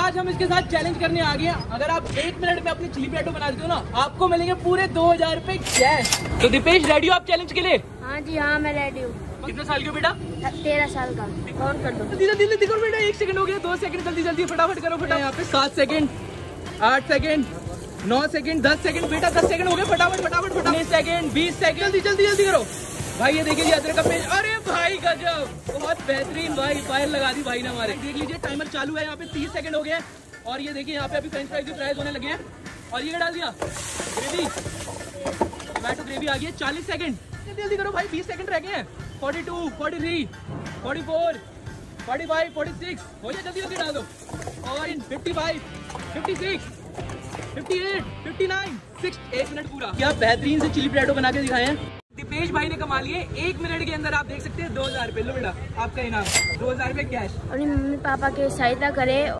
आज हम इसके साथ चैलेंज करने आ गए हैं। अगर आप 1 मिनट में अपनी चिली पोटैटो बना देते हो ना, आपको मिलेंगे पूरे 2000 रुपए कैश। तो दीपेश, रेडी हो आप चैलेंज के लिए? हाँ जी हाँ, मैं रेडी हूँ। कितने साल के हो बेटा? 13 साल का। और कर दो। जल्दी देखो बेटा, 1 सेकंड हो गया, 2 सेकंड, जल्दी फटाफट करो। यहाँ पे 7 सेकंड, 8 सेकंड, 9 सेकंड, 10 सेकंड बेटा, 10 सेकंड हो गए। फटाफट 19 सेकंड, 20 सेकंड, जल्दी करो भाई। ये देखिए अदरक का पेज, अरे भाई गजब, बहुत बेहतरीन भाई, फायर लगा दी भाई ने हमारे। देख लीजिए टाइमर चालू है, यहाँ पे 30 सेकंड हो गए। और ये देखिए यहाँ पे अभी फ्रेंच फ्राइज भी फ्राइज होने लगे हैं। और ये डाल दिया ग्रेवी, टोमेटो ग्रेवी आ गई है। 40 सेकंड, जल्दी करो भाई, 20 सेकंड रह गए हैं। 42, 43, 44, 45, 46 हो जाए, जल्दी डाल दो। और 55, 56, 58, 59, 6, 1 मिनट पूरा। क्या बेहतरीन से चिली पोटैटो बना के दिखाए हैं। दीपेश भाई ने कमा लिए 1 मिनट के अंदर, आप देख सकते हैं 2000 रुपए। लो बेटा आपका इनाम 2000 रुपए कैश। अपनी मम्मी पापा की सहायता करे।